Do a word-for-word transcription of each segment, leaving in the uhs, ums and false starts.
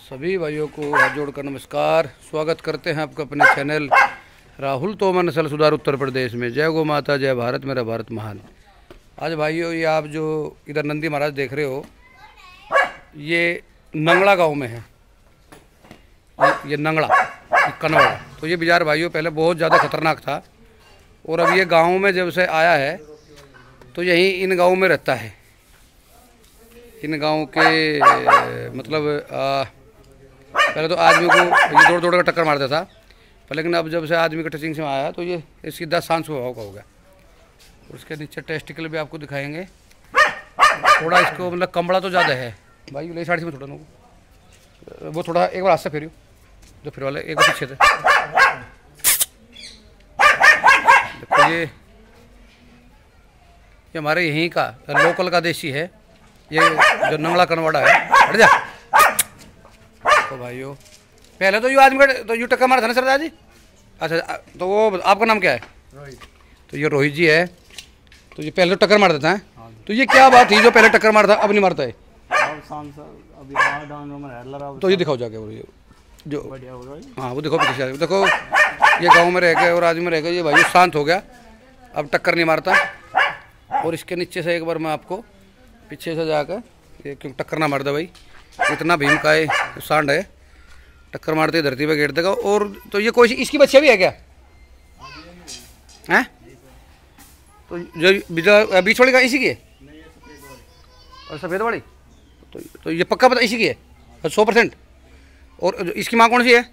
सभी भाइयों को हाथ जोड़कर नमस्कार। स्वागत करते हैं आपका अपने चैनल राहुल तोमर नस्ल सुधार उत्तर प्रदेश में। जय गौ माता, जय भारत, मेरा भारत महान। आज भाइयों ये आप जो इधर नंदी महाराज देख रहे हो, ये नंगड़ा गांव में है। ये, ये नंगड़ा कनवाड़ा। तो ये बाजार भाइयों पहले बहुत ज़्यादा खतरनाक था, और अब ये गाँव में जब से आया है तो यहीं इन गाँव में रहता है। इन गाँव के मतलब आ, पहले तो आदमी को ये दौड़ दौड़ कर टक्कर मारता था, पर लेकिन अब जब से आदमी के टचिंग से आया तो ये सीधा शांत स्वभाव का हो गया। और उसके नीचे टेस्टिकल भी आपको दिखाएंगे। थोड़ा इसको मतलब कंबड़ा तो ज़्यादा है भाई, ले साड़ी में थोड़ा ना वो थोड़ा एक बार हाथ से फेरियो, जो फिर वाले एक बार पीछे थे। देखो ये ये हमारे यहीं का लोकल का देसी है, ये जो नंगड़ा कनवाड़ा है। हट जा। तो भाइयों पहले तो यू आदमी का तो यू टक्कर मारा था ना सरदार जी। अच्छा, तो वो आपका नाम क्या है? रोहित। तो ये रोहित जी है। तो ये पहले तो टक्कर मार देता है। हाँ। तो ये क्या बात थी जो पहले टक्कर मारता अब नहीं मारता है? तो ये दिखाओ जाके वो जो हाँ वो देखो पीछे देखो, ये गाँव में रह गए और आदमी में रह गए, ये भाई शांत हो गया, अब टक्कर नहीं मारता। और इसके नीचे से एक बार मैं आपको पीछे से जाकर ये क्यों टक्कर ना मार दे भाई, इतना भीम का है सांड है, टक्कर मारते धरती पे गिर देगा। और तो ये कोई इसकी बच्चियाँ भी है क्या? हैं? तो जो बीच वाली का इसी की है और सफ़ेद वाली तो, तो ये पक्का पता इसी की है सौ परसेंट। और इसकी माँ कौन सी है?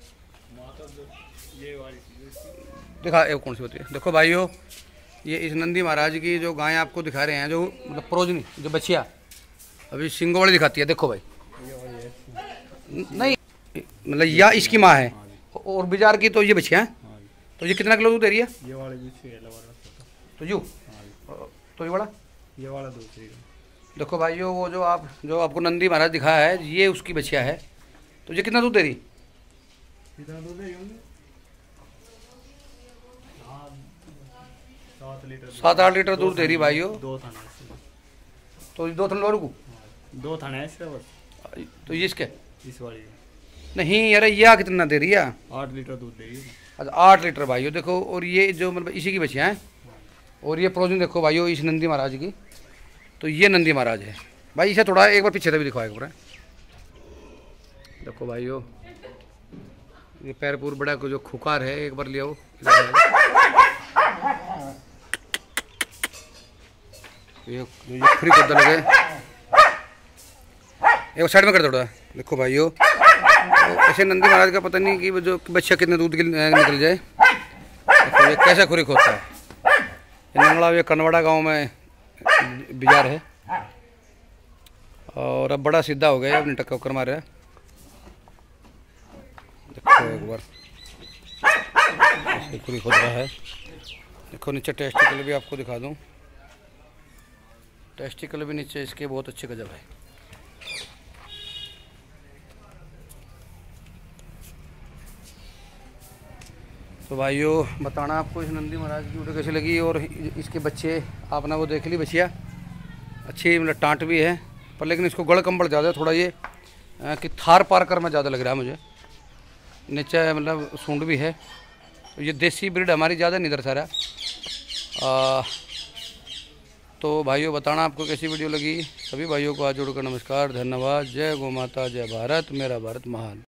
दिखा ये कौन सी होती है? देखो भाइयों, ये इस नंदी महाराज की जो गाय आपको दिखा रहे हैं, जो मतलब प्रोजनी जो बच्चिया अभी सिंगो वाली दिखाती है। देखो भाई, नहीं मतलब या इसकी माँ है और बाजार की तो ये बच्चियाँ हैं। तो ये कितना किलो दूध दे रही है? ये वाले तो यू तो ये वाला ये वाला दूसरी। देखो भाइयों, वो जो आप जो आपको नंदी महाराज दिखाया है, ये उसकी बच्चिया है। तो ये कितना दूध दे रही? कितना दूध दे रही? सात आठ लीटर दूध दे रही भाइयों। दो थाने तो दो थाने लोगों को दो थाने इसके बस। तो ये इसके इस वाली नहीं यार, यह कितना दे रही है? आठ लीटर दूध दे रही है। अच्छा आठ लीटर भाइयों देखो। और ये जो मतलब इसी की बच्चियाँ हैं। और ये प्रोजन देखो भाइयों इस नंदी महाराज की। तो ये नंदी महाराज है भाई। इसे थोड़ा एक बार पीछे से भी दिखवाएगा पूरा। देखो भाइयों, ये पैरपुर बड़ा को जो खुकार है, एक बार लिया हो ये जो फ्री कद्दा लगे एक साइड में कर दो। देखो भाइयों, तो ऐसे नंदी महाराज का पता नहीं कि जो बच्चा कितने दूध निकल जाए। देखो ये कैसा खुरी खोता है। ये नंगड़ा ये कनवाड़ा गांव में बाजार है, और अब बड़ा सीधा हो गया, अपने टक्कर मार रहा है। देखो एक बार खुरी खोद रहा है। देखो नीचे टेस्टिकल भी आपको दिखा दूं। टेस्टिकल भी नीचे इसके बहुत अच्छे गजब है। तो भाइयों बताना आपको इस नंदी महाराज की वीडियो कैसी लगी। और इसके बच्चे आपने वो देख ली बच्चिया, अच्छी मतलब टाँट भी है, पर लेकिन इसको गड़ कंबल ज़्यादा है थोड़ा, ये कि थार पार कर में ज़्यादा लग रहा है मुझे। नीचे मतलब सूंड भी है। ये देसी ब्रीड हमारी ज़्यादा नहीं दर्शा रहा। तो भाइयों बताना आपको कैसी वीडियो लगी। सभी भाइयों को हाथ जोड़कर नमस्कार, धन्यवाद। जय गौ माता, जय भारत, मेरा भारत महान।